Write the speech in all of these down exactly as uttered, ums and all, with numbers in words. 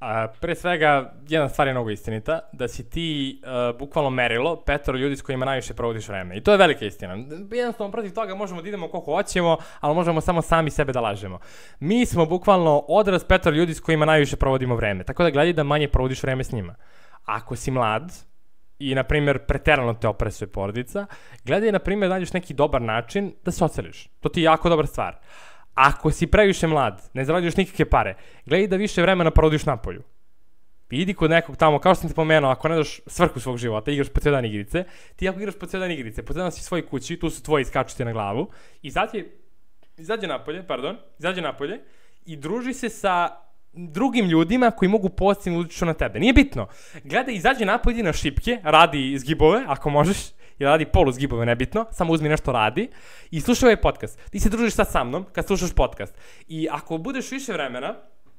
A, pre svega, jedna stvar je mnogo istinita, da si ti uh, bukvalno merilo petoro ljudi s kojima najviše provodiš vreme. I to je velika istina. Jednostavno, protiv toga možemo da idemo koliko hoćemo, ali možemo samo sami sebe da lažemo. Mi smo bukvalno odraz petoro ljudi s kojima najviše provodimo vreme. Tako da gledaj da manje provodiš vreme s njima. Ako si mlad i, na primjer, preterano te opresuje porodica, gledaj, na primjer, da nađeš neki dobar način da se oceliš. To ti je jako dobra stvar. Ako si previše mlad, ne zarađuješ nikakve pare, gledaj da više vremena provodiš napolju. Idi kod nekog tamo, kao što sam ti pomenuo, ako ne daš svrhu svog života, igraš po cijel dan igrice, ti ako igraš po cijel dan igrice, po cijel dan si u svojoj kući, tu su tvoji skačuti na glavu, izađe, izađe napolje, pardon, izađe napolje i druži se sa drugim ljudima koji mogu pozitivno utiču na tebe. Nije bitno. Gledaj, izađe napolje na šipke, radi zgibove, ako možeš, ili radi polu zgibove, nebitno, samo uzmi nešto radi i slušaj ovaj podcast. Ti se družiš sad sa mnom kad slušaš podcast. I ako budeš više vremena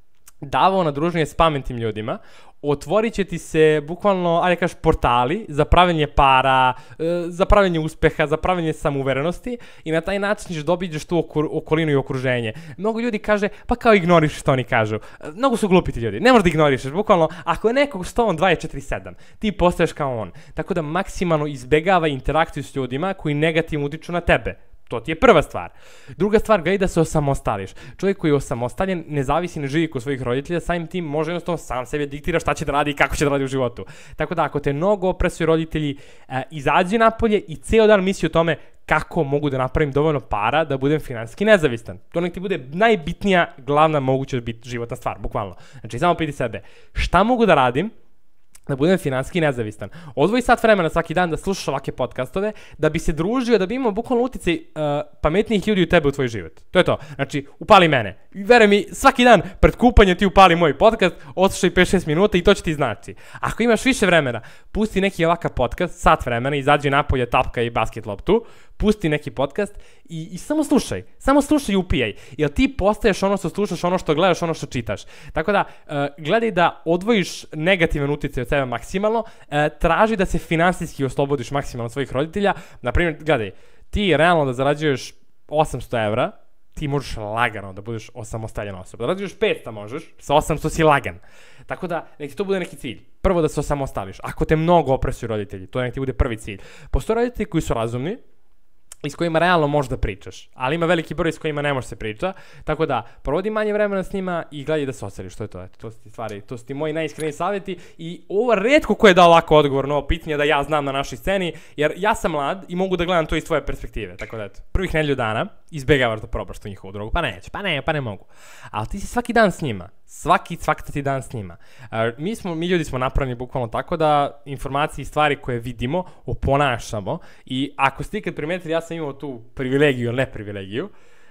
davao na druženje s pametnim ljudima, otvorit će ti se bukvalno, ajde kažeš, portali za pravljenje para, za pravljenje uspeha, za pravljenje samouverenosti i na taj način ćeš dobiđeš tu okolinu i okruženje. Mnogo ljudi kaže, pa kao ignoriš što oni kažu. Mnogo su glupi ti ljudi, ne možeš da ignorišeš, bukvalno, ako je nekog sto on dvadeset četiri sedam, ti postaješ kao on. Tako da maksimalno izbegava interakciju s ljudima koji negativno utiču na tebe. To ti je prva stvar. Druga stvar, gledaj da se osamostališ. Čovjek koji je osamostaljen ne zavisi, ne živi kod svojih roditelja, samim tim može jednostavno sam sebi diktira šta će da radi i kako će da radi u životu. Tako da ako te mnogo opresuju roditelji, e, izađi napolje i ceo dan misli o tome kako mogu da napravim dovoljno para da budem finansijski nezavistan. To nek ti bude najbitnija, glavna moguća biti životna stvar, bukvalno. Znači, samo piti sebe. Šta mogu da radim da budem finansijski nezavistan? Odvoji sat vremena svaki dan da slušaš ovake podcastove, da bi se družio, da bi imao bukvalno uticaj uh, pametnijih ljudi u tebe u tvoj život. To je to. Znači, upali mene. Veruj mi, svaki dan pred kupanje ti upali moj podcast, odslušaj pet šest minuta i to će ti znači. Ako imaš više vremena, pusti neki ovakav podcast, sat vremena, izađi napolje, tapka i basket loptu, pusti neki podcast i, i samo slušaj. Samo slušaj i upijaj. Jer ti postaješ ono što slušaš, ono što gledaš, ono što čitaš. Tako da, uh, gledaj da odvojiš negativan uticaj od sebe maksimalno, uh, traži da se finansijski oslobodiš maksimalno svojih roditelja. Naprimjer, gledaj, ti realno da zarađuješ osamsto evra, ti možeš lagano da budeš osamostaljena osoba. Da zarađuješ petsto možeš, sa osamsto si lagan. Tako da, nek ti to bude neki cilj. Prvo da se osamostališ. Ako te mnogo opresuju roditelji, to nek ti bude prvi cilj. Postoje roditelji koji su razumni i s kojima realno možeš da pričaš, ali ima veliki broj s kojima ne može se priča, tako da provodi manje vremena s njima i gledaj da se oseliš, što je to, eto, to su ti stvari, to su ti moji najiskreniji savjeti i ovo retko ko je dao lako odgovor na ovo pitanje da ja znam na našoj sceni, jer ja sam mlad i mogu da gledam to iz tvoje perspektive, tako da eto, prvih nedelju dana izbegavaš da probaš tu njihovu drogu, pa neće, pa ne, pa ne mogu, ali ti si svaki dan s njima, svaki svaki dan s njima. Uh, mi smo, mi ljudi smo napravljeni bukvalno tako da informacije i stvari koje vidimo oponašamo i ako ste ikad primetili, ja sam imao tu privilegiju ili ne privilegiju,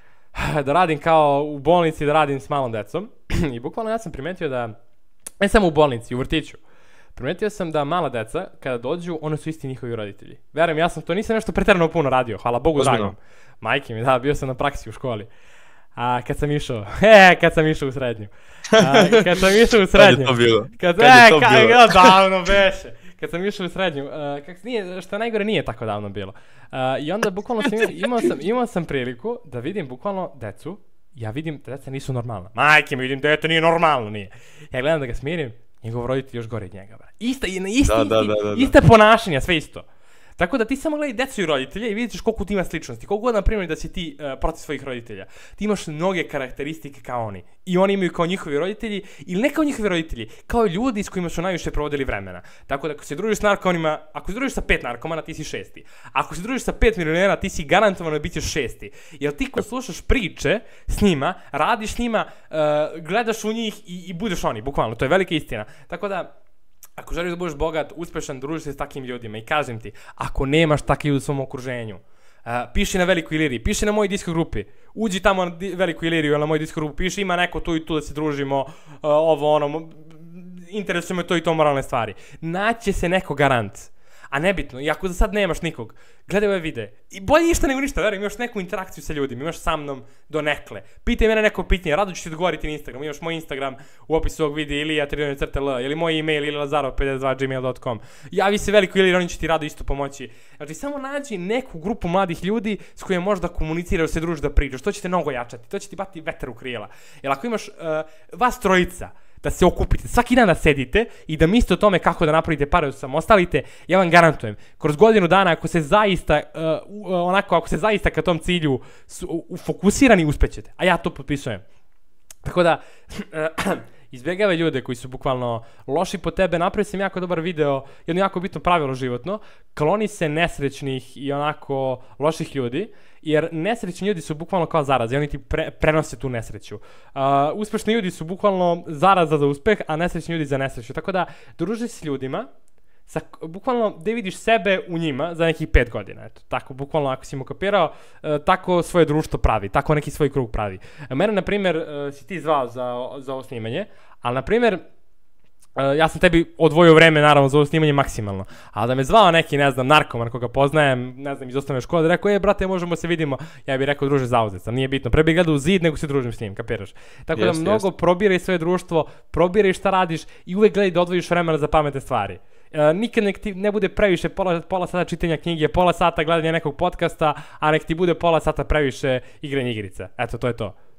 da radim kao u bolnici, da radim s malom decom i bukvalno ja sam primetio da, ne samo u bolnici, u vrtiću, primetio sam da mala deca, kada dođu, one su isti njihovi roditelji. Verujem, ja sam to nisam nešto pretjerano puno radio, hvala Bogu dragom. Majke mi, da, bio sam na praksi u školi. A kad sam išao, e, kad sam išao u srednju. A, kad sam išao u srednju. Kad je to bilo? Kad, kad e, je to kad, bilo? Kad, davno beše. Kad sam išao u srednju, uh, kak, nije, što najgore nije tako davno bilo. Uh, I onda bukvalno sam imao, imao, sam, imao sam priliku da vidim bukvalno decu, ja vidim da deca nisu normalna. Majke mi, vidim da dete nije normalno, nije. Ja gledam da ga smirim, njegov roditelj još gore od njega. Bra. Ista, ista, da, da, da, da, da. ista ponašanja, sve isto. Tako da ti samo gledaj decu i roditelje i vidiš koliko ti ima sličnosti. Koliko god, na primjer, da si ti uh, protiv svojih roditelja. Ti imaš mnoge karakteristike kao oni. I oni imaju kao njihovi roditelji, ili ne kao njihovi roditelji, kao ljudi s kojima su najviše provodili vremena. Tako da ako se družiš s narkomanima, ako se družiš sa pet narkomana, ti si šesti. Ako se družiš sa pet milionera, ti si garantovano bit ćeš šesti. Jer ti ko slušaš priče s njima, radiš s njima, uh, gledaš u njih i, i budeš oni, bukvalno. To je velika istina. Tako da, ako želiš da budeš bogat, uspešan, družiš se s takvim ljudima i kažem ti, ako nemaš takvi ljudi u svom okruženju, uh, piši na Velikoj Iliriji, piši na mojoj disko grupi, uđi tamo na Veliku Iliriju ili na moju disko grupu, piši ima neko tu i tu da se družimo, uh, ovo ono, interesuje me to i to moralne stvari. Naće se neko garant. A nebitno, i ako za sad nemaš nikog, gledaj ove videe. I bolje ništa nego ništa, verujem, imaš neku interakciju sa ljudima, imaš sa mnom do nekle. Pitaj mene neko pitanje, rado ću ti odgovoriti na Instagram, imaš moj Instagram u opisu ovog videa ili ja tri crta l, ili moj email ili lazarov pedeset dva gmail dot com. Javi se Veliko ili oni će ti rado isto pomoći. Znači, samo nađi neku grupu mladih ljudi s kojima možeš da komuniciraš, se družiš, da pričaš, to će te mnogo jačati, to će ti bati vetar u krila. Jer ako imaš uh, vas trojica, da se okupite, svaki dan da sedite i da mislite o tome kako da napravite pare, da se samostalite, ja vam garantujem, kroz godinu dana ako se zaista, uh, onako, ako se zaista ka tom cilju su, uh, fokusirani, uspećete. A ja to potpisujem. Tako da, izbjegavaj ljude koji su bukvalno loši po tebe. Napravio sam jako dobar video, jedno jako bitno pravilo životno. Kloni se nesrećnih i onako loših ljudi, jer nesrećni ljudi su bukvalno kao zaraze, oni ti pre, prenose tu nesreću. Uh, uspešni ljudi su bukvalno zaraza za uspeh, a nesrećni ljudi za nesreću. Tako da, druži s ljudima, sa, bukvalno da vidiš sebe u njima za nekih pet godina. Eto, tako, bukvalno ako si mu kapirao, uh, tako svoje društvo pravi, tako neki svoj krug pravi. Uh, mene, na primjer, uh, si ti zvao za, za ovo snimanje, ali, na primjer, Uh, ja sam tebi odvojio vreme, naravno, za ovo snimanje maksimalno. Ali da me zvao neki, ne znam, narkoman koga poznajem, ne znam, iz osnovne škole, da rekao, e, brate, možemo se vidimo. Ja bih rekao, druže, zauzet sam, nije bitno. Pre bih gledao u zid, nego se družim s njim, kapiraš? Tako jest, da mnogo jest. Probiraj svoje društvo, probiraj šta radiš i uvek gledaj da odvojiš vremena za pametne stvari. Uh, nikad nek ti ne bude previše pola, pola sata čitanja knjige, pola sata gledanja nekog podcasta, a nek ti bude pola sata previše igranja igrica. Eto, to je to.